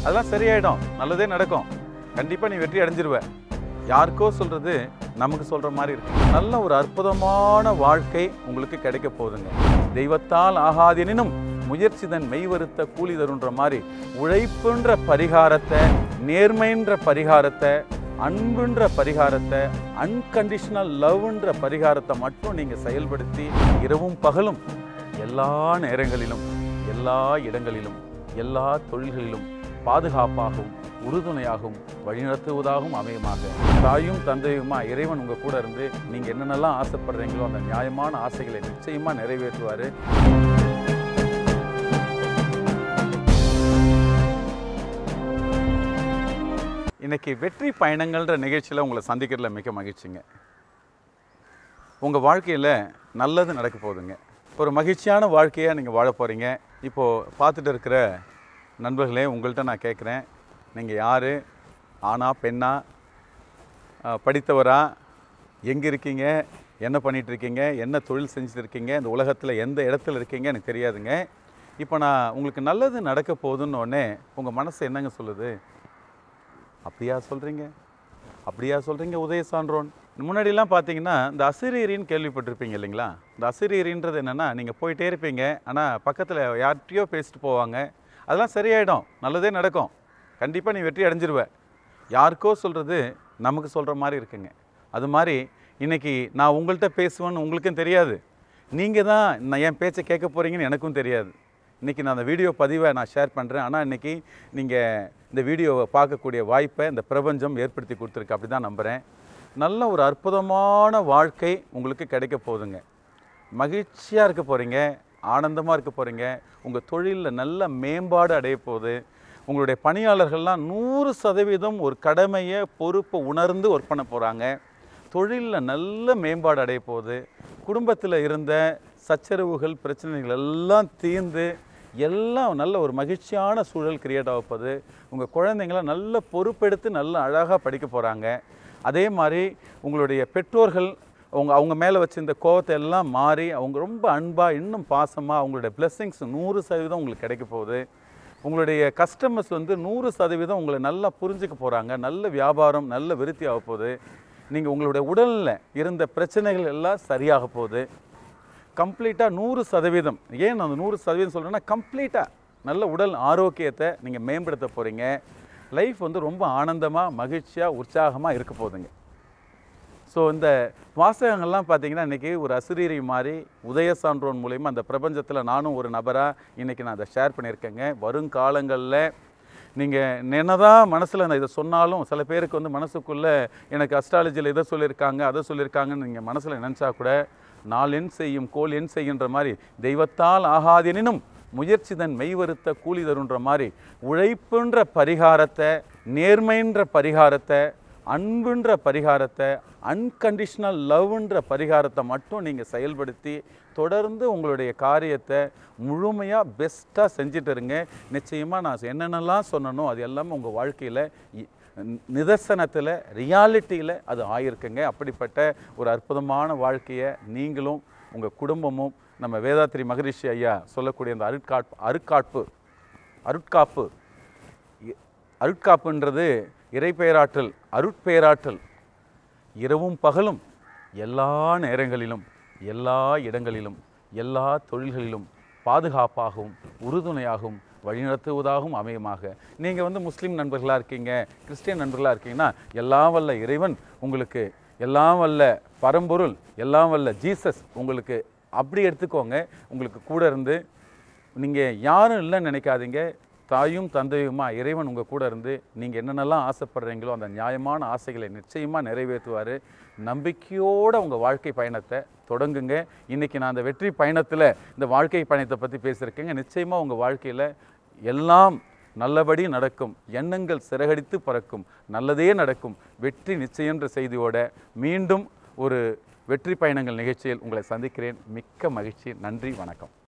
அதெல்லாம் சரியாயிடும், நல்லதே நடக்கும். கண்டிப்பாக நீ வெற்றி அடைஞ்சிருவ. யாருக்கோ சொல்கிறது நமக்கு சொல்கிற மாதிரி இருக்கு. நல்ல ஒரு அற்புதமான வாழ்க்கை உங்களுக்கு கிடைக்க போகுதுங்க. தெய்வத்தால் ஆகாதெனினும் முயற்சிதன் மெய்வருத்த கூலி தருன்ற மாதிரி உழைப்புன்ற பரிகாரத்தை, நேர்மைன்ற பரிகாரத்தை, அன்புன்ற பரிகாரத்தை, அன்கண்டிஷனல் லவ்ன்ற பரிகாரத்தை மட்டும் நீங்கள் செயல்படுத்தி இரவும் பகலும் எல்லா நேரங்களிலும் எல்லா இடங்களிலும் எல்லா தொழில்களிலும் பாதுகாப்பாகவும் உறுதுணையாகவும் வழிநடத்துவதாகவும் அமையுமாக. தாயும் தந்தையுமா இறைவன் உங்கள் கூட இருந்து நீங்கள் என்னென்னலாம் ஆசைப்படுறீங்களோ அந்த நியாயமான ஆசைகளை நிச்சயமாக நிறைவேற்றுவார். இன்னைக்கு வெற்றி பயணங்கள்ன்ற நிகழ்ச்சியில் உங்களை சந்திக்கிறதுல மிக மகிழ்ச்சிங்க. உங்கள் வாழ்க்கையில் நல்லது நடக்க போகுதுங்க. ஒரு மகிழ்ச்சியான வாழ்க்கையாக நீங்கள் வாழ போகிறீங்க. இப்போது பார்த்துட்டு இருக்கிற நண்பர்களே, உங்கள்கிட்ட நான் கேட்குறேன், நீங்கள் யார்? ஆணா பெண்ணா? படித்தவரா? எங்கே இருக்கீங்க? என்ன பண்ணிகிட்ருக்கீங்க? என்ன தொழில் செஞ்சுட்டு இருக்கீங்க? இந்த உலகத்தில் எந்த இடத்துல இருக்கீங்க எனக்கு தெரியாதுங்க. இப்போ நான் உங்களுக்கு நல்லது நடக்க போகுதுன்னொடனே உங்கள் மனசு என்னங்க சொல்லுது? அப்படியா சொல்கிறீங்க? அப்படியா சொல்கிறீங்க உதய சான்றோன்? முன்னாடிலாம் பார்த்தீங்கன்னா இந்த அசிரீரின்னு கேள்விப்பட்டிருப்பீங்க இல்லைங்களா? இந்த அசிரீரின்றது என்னென்னா, நீங்கள் போயிட்டே இருப்பீங்க, ஆனால் பக்கத்தில் யார்கிட்டையோ பேசிட்டு போவாங்க. அதெல்லாம் சரியாயிடும், நல்லதே நடக்கும். கண்டிப்பாக நீ வெற்றி அடைஞ்சிருவ. யாருக்கோ சொல்கிறது நமக்கு சொல்கிற மாதிரி இருக்குங்க. அது மாதிரி இன்றைக்கி நான் உங்கள்கிட்ட பேசுவேன்னு உங்களுக்கும் தெரியாது. நீங்கள் தான் நான் என் பேச்சை கேட்க போகிறீங்கன்னு எனக்கும் தெரியாது. இன்றைக்கி நான் அந்த வீடியோ பதிவை நான் ஷேர் பண்ணுறேன். ஆனால் இன்றைக்கி நீங்கள் இந்த வீடியோவை பார்க்கக்கூடிய வாய்ப்பை இந்த பிரபஞ்சம் ஏற்படுத்தி கொடுத்துருக்கு. அப்படி தான் நம்புகிறேன். நல்ல ஒரு அற்புதமான வாழ்க்கை உங்களுக்கு கிடைக்க போகுதுங்க. மகிழ்ச்சியாக இருக்க போகிறீங்க, ஆனந்தமாக இருக்க போகிறீங்க. உங்கள் தொழிலில் நல்ல மேம்பாடு அடைய போகுது. உங்களுடைய பணியாளர்கள்லாம் 100% ஒரு கடமையை பொறுப்பை உணர்ந்து ஒர்க் பண்ண போகிறாங்க. தொழிலில் நல்ல மேம்பாடு அடைய போகுது. குடும்பத்தில் இருந்த சச்சரவுகள் பிரச்சனைகள் எல்லாம் தீர்ந்து எல்லாம் நல்ல ஒரு மகிழ்ச்சியான சூழல் கிரியேட் ஆக போகுது. உங்கள் குழந்தைங்களாம் நல்ல பொறுப்பெடுத்து நல்ல அழகாக படிக்க போகிறாங்க. அதே மாதிரி உங்களுடைய பெற்றோர்கள் அவங்க மேலே வச்சுருந்த கோவத்தை எல்லாம் மாறி அவங்க ரொம்ப அன்பாக இன்னும் பாசமாக அவங்களுடைய பிளெஸ்ஸிங்ஸ் 100% உங்களுக்கு கிடைக்க போகுது. உங்களுடைய கஸ்டமர்ஸ் 100% உங்களை நல்லா புரிஞ்சுக்க போகிறாங்க. நல்ல வியாபாரம் நல்ல விருத்தி ஆக போகுது. நீங்கள் உங்களுடைய உடலில் இருந்த பிரச்சனைகள் எல்லாம் சரியாக போகுது. கம்ப்ளீட்டாக 100%. ஏன் நான் 100% சொல்கிறேன்னா, கம்ப்ளீட்டாக நல்ல உடல் ஆரோக்கியத்தை நீங்கள் மேம்படுத்த போகிறீங்க. லைஃப் ரொம்ப ஆனந்தமாக மகிழ்ச்சியாக உற்சாகமாக இருக்க போகுதுங்க. ஸோ இந்த வாசகங்கள்லாம் பார்த்தீங்கன்னா இன்றைக்கி ஒரு அசிரீரி மாதிரி உதய சான்றோன் மூலயமா அந்த பிரபஞ்சத்தில் நானும் ஒரு நபராக இன்றைக்கி நான் அதை ஷேர் பண்ணியிருக்கேங்க. வருங்காலங்களில் நீங்கள் என்னதான் மனசில் நான் இதை சொன்னாலும் சில பேருக்கு மனசுக்குள்ளே எனக்கு அஸ்ட்ராலஜியில் இதை சொல்லியிருக்காங்க அதை சொல்லியிருக்காங்கன்னு நீங்கள் மனசில் நினச்சா கூட, நாள் எண் செய்யும் கோல் எண் செய்கின்ற மாதிரி தெய்வத்தால் ஆகாதெனினும் முயற்சிதன் மெய்வருத்த கூலி தருன்ற மாதிரி உழைப்புன்ற பரிகாரத்தை, நேர்மைன்ற பரிகாரத்தை, அன்புன்ற பரிகாரத்தை, அன்கண்டிஷனல் லவ்ன்ற பரிகாரத்தை மட்டும் நீங்கள் செயல்படுத்தி தொடர்ந்து உங்களுடைய காரியத்தை முழுமையாக பெஸ்ட்டாக செஞ்சுட்டு இருங்க. நிச்சயமாக நான் என்னென்னலாம் சொன்னனோ அது எல்லாமே உங்கள் வாழ்க்கையில் நிதர்சனத்தில் ரியாலிட்டியில் அது ஆயிருக்குங்க. அப்படிப்பட்ட ஒரு அற்புதமான வாழ்க்கையை நீங்களும் உங்கள் குடும்பமும் நம்ம வேதாத்ரி மகரிஷி ஐயா சொல்லக்கூடிய அந்த அருட்காப்புன்றது இறைப்பெயராற்றல், அருட்பெயராற்றல். இரவும் பகலும் எல்லா நேரங்களிலும் எல்லா இடங்களிலும் எல்லா தொழில்களிலும் பாதுகாப்பாகவும் உறுதுணையாகவும் வழிநடத்துவதாகவும் அமையுமாக. நீங்கள் முஸ்லீம் நண்பர்களாக இருக்கீங்க, கிறிஸ்டியன் நண்பர்களாக இருக்கீங்கன்னா, எல்லாம் வல்ல இறைவன் உங்களுக்கு, எல்லாம் வல்ல பரம்பொருள், எல்லாம் வல்ல ஜீசஸ் உங்களுக்கு அப்படி எடுத்துக்கோங்க. உங்களுக்கு கூட இருந்து நீங்கள் யாரும் இல்லைன்னு நினைக்காதீங்க. தாயும் தந்தையுமா இறைவன் உங்கள் கூட இருந்து நீங்கள் என்னென்னலாம் ஆசைப்படுறீங்களோ அந்த நியாயமான ஆசைகளை நிச்சயமாக நிறைவேற்றுவார். நம்பிக்கையோடு உங்கள் வாழ்க்கை பயணத்தை தொடங்குங்க. இன்றைக்கி நான் அந்த வெற்றி பயணத்தில் இந்த வாழ்க்கை பயணத்தை பற்றி பேசியிருக்கேங்க. நிச்சயமாக உங்கள் வாழ்க்கையில் எல்லாம் நல்லபடி நடக்கும். எண்ணங்கள் சிறகடித்து பறக்கும். நல்லதே நடக்கும். வெற்றி நிச்சயன்ற செய்தியோட மீண்டும் ஒரு வெற்றி பயணங்கள் நிகழ்ச்சியில் உங்களை சந்திக்கிறேன். மிக்க மகிழ்ச்சி. நன்றி, வணக்கம்.